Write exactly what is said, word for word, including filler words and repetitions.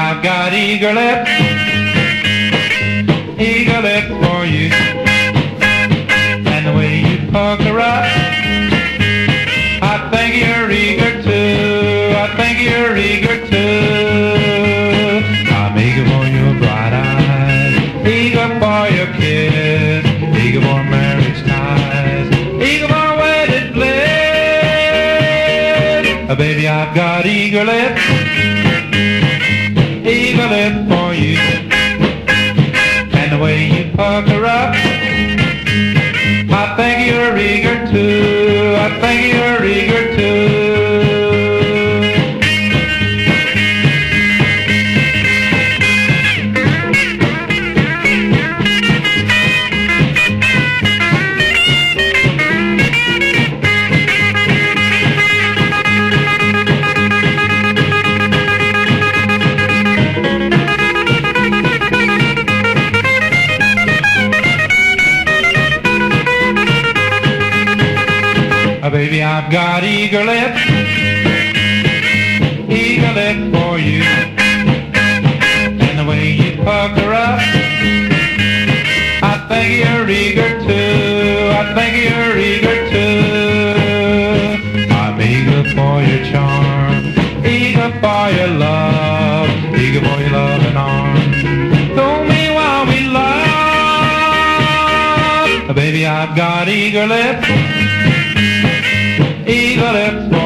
I've got eager lips, eager lips for you. And the way you pucker up, I think you're eager too, I think you're eager too. I'm eager for your bright eyes, eager for your kiss, eager for marriage ties, eager for wedded bliss. Uh, baby, I've got eager lips, eager lips for you. And the way you pucker up, I think you're eager too, I think you're eager too. Baby, I've got eager lips, eager lips for you. And the way you pucker up, I think you're eager too, I think you're eager too. I'm eager for your charm, eager for your love, eager for your loving arms. Hold me while we love. Baby, I've got eager lips, eager lips.